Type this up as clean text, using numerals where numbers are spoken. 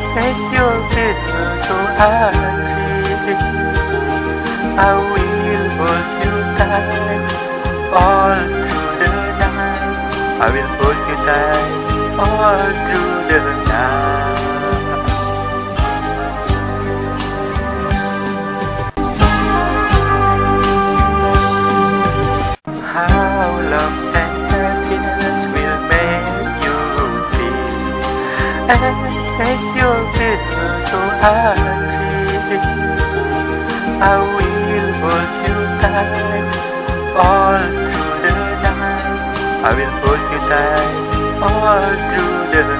make you feel so happy. I will hold you tight all through the night. I will hold you tight all through the night. How love and happiness will make you feel, and make you feel so happy. I will hold you tight all through the night. I will hold you tight all through the night.